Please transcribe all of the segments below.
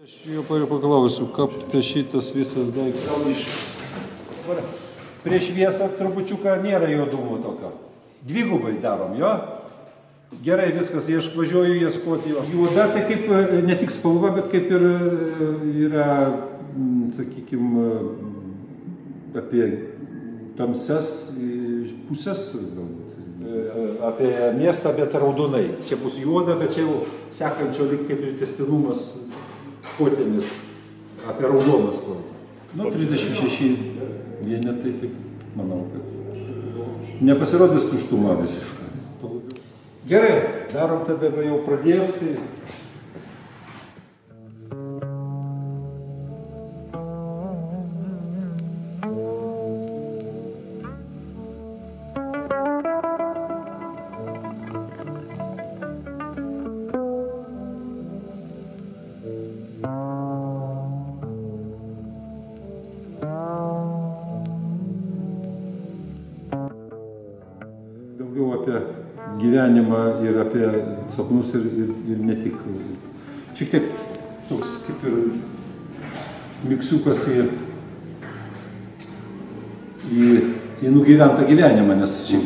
Aš jau paklausiu, kaip tai šitas visas daiktas. Gal iš... Prieš šviesą trupučiuką nėra juodumo tokio. Dvigubai darom, jo? Gerai, viskas, važiuoju ieškoti jos. Juoda tai kaip ne tik spalva, bet kaip ir yra, sakykime, apie tamsias pusės, galbūt. Apie miestą, bet raudonai. Čia bus juoda, bet čia jau sekančio lyg kaip ir tęstinumas potėmis apie raudoną spalvą. Nu, 36 vienetai, taip, manau, kad nepasirodys tuštuma visiškai. Gerai, darom tada, jau pradėjom, tai... Daugiau apie gyvenimą ir apie sapnus ir ne tik. Šiek tiek toks kaip ir miksiukas į nugyventą gyvenimą, nes šiek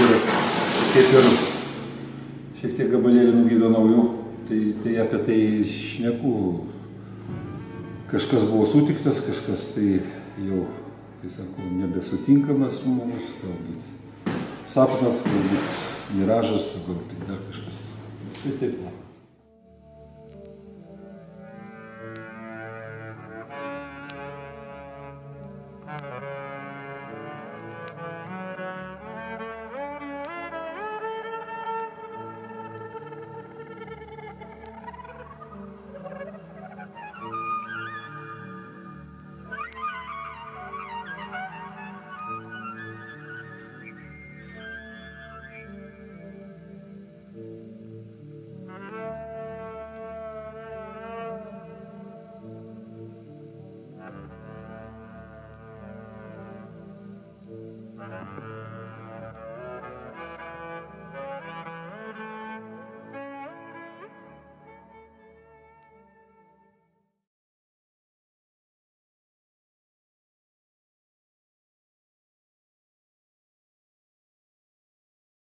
tiek gabalėlį nugyvenau jau, tai apie tai šneku. Kažkas buvo sutiktas, kažkas tai jau, kai sako, nebesutinkamas žmogus, galbūt. Sapnas, galbūt miražas, galbūt dar kažkas. Tai taip.